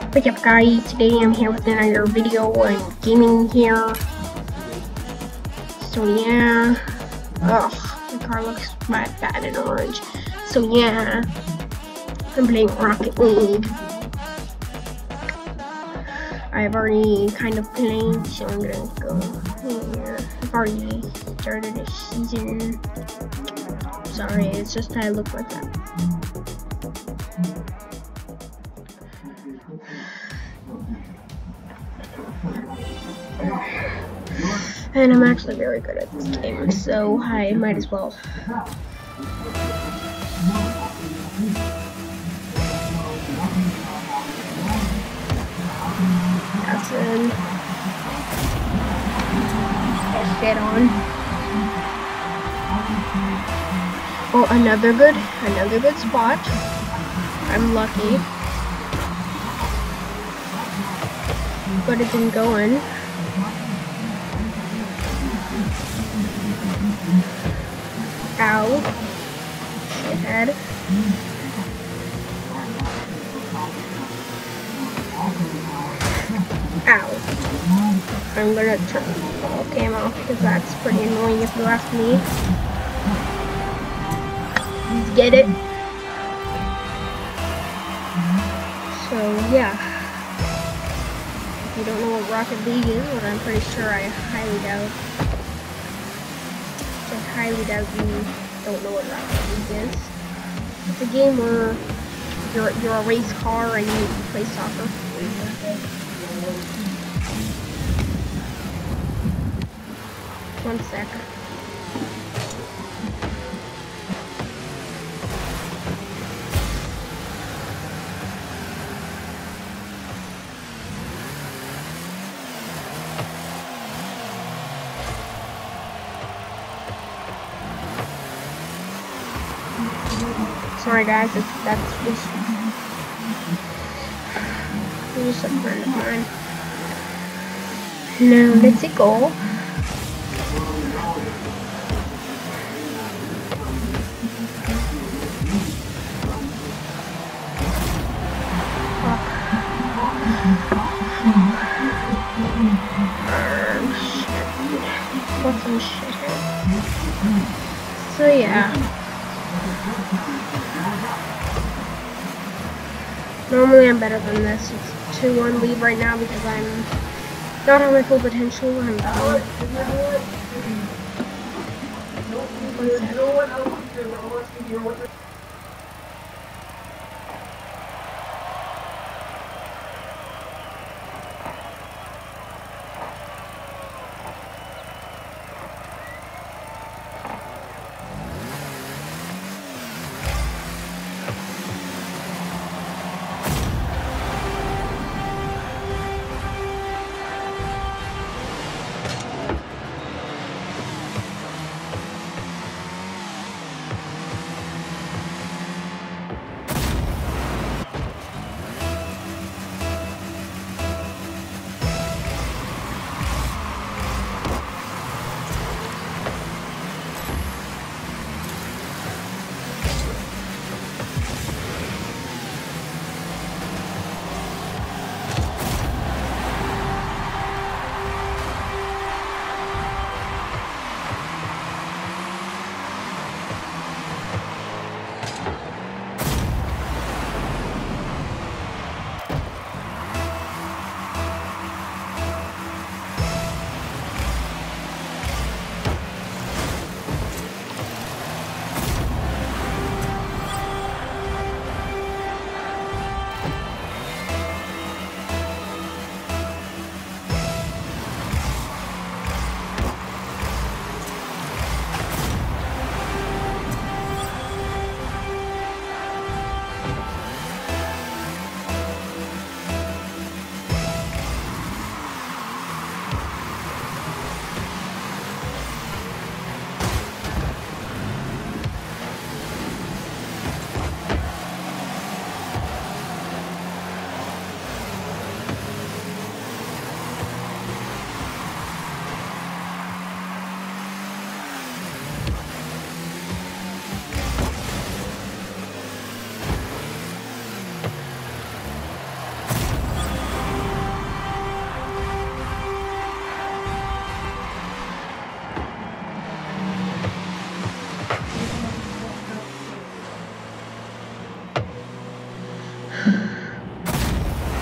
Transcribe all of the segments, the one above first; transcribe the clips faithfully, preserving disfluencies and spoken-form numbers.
What's up guys, today I'm here with another video on gaming here. So yeah, ugh, my car looks bad, bad in orange. So yeah, I'm playing Rocket League. I've already kind of played, so I'm gonna go here. I've already started a season. Sorry, it's just I look like that. And I'm actually very good at this game, so I might as well. That's in. Let's get on. Oh, another good, another good spot. I'm lucky. But it didn't go in. Ow. Shithead. Ow. I'm gonna turn all cam off because that's pretty annoying if you ask me. Get it? So yeah. If you don't know what Rocket League is, what I'm pretty sure I highly doubt. I highly doubt you don't know what Rocket League is. It's a game where you're you're a race car and you play soccer. One sec. Sorry guys, it's, that's just, just a friend of mine. Now let's go. What's some shit here? So yeah. Normally I'm better than this. It's two one lead right now because I'm not on my full potential. I'm down.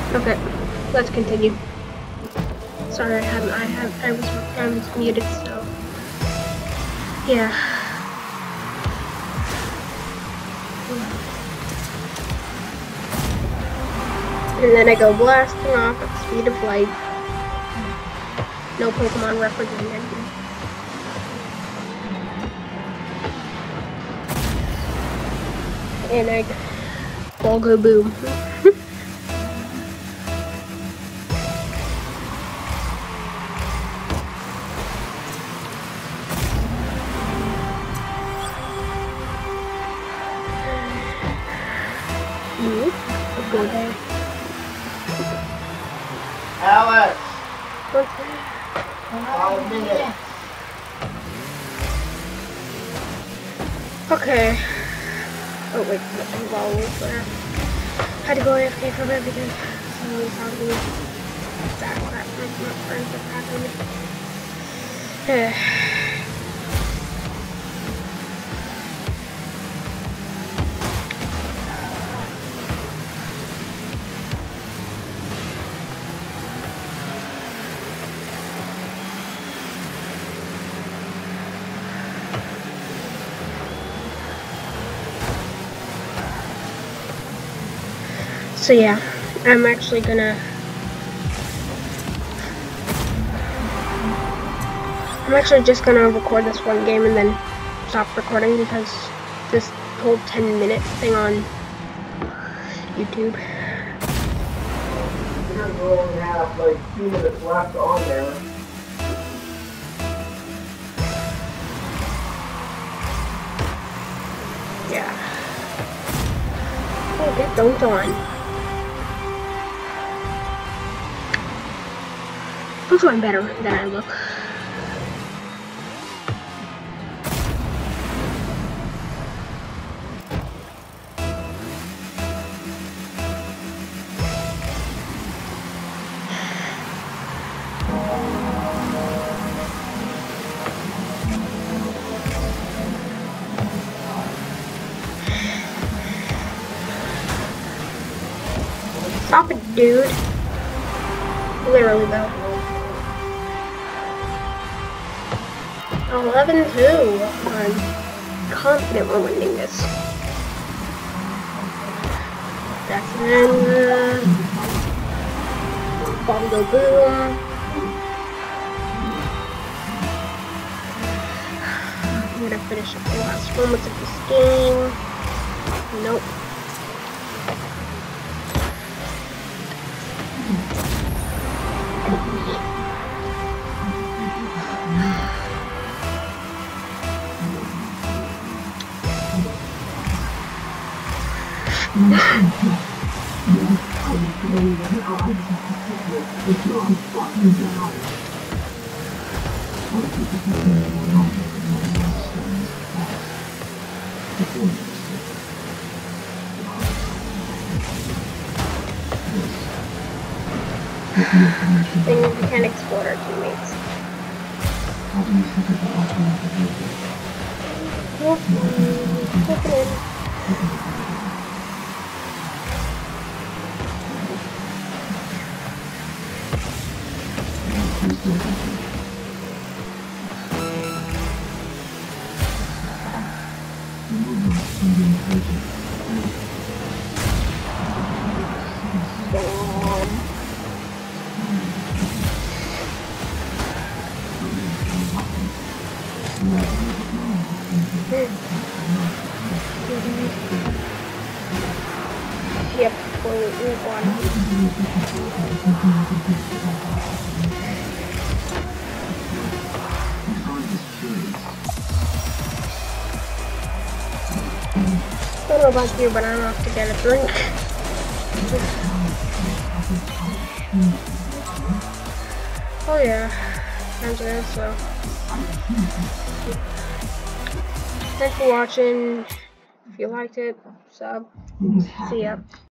Okay, let's continue. Sorry, I hadn't. I had. I was. I was muted. So yeah. And then I go blasting off at the speed of light. No Pokemon represented. And I all go boom. Let's go there. Alex! What's that? Five minutes. Okay. Oh wait, the ball was there. Had to go A F K for a bit because someone was talking to me. That crap, my friends are talking to me. So yeah, I'm actually gonna I'm actually just gonna record this one game and then stop recording because this whole ten minute thing on YouTube. You're going to only have like two minutes left on there. Yeah. Oh, get dunked on. Looks way better than I look. Stop it, dude. Literally, though. eleven two. I'm confident we're winning this. That's an uh, bomb go boom. I'm gonna finish up the last moments of this game. Nope. Thing is, we can't explode our teammates. Yep, we're one. I don't know about you, but I'm off to get a drink. Oh yeah, time's good, so. Thanks for watching. If you liked it, sub. See ya.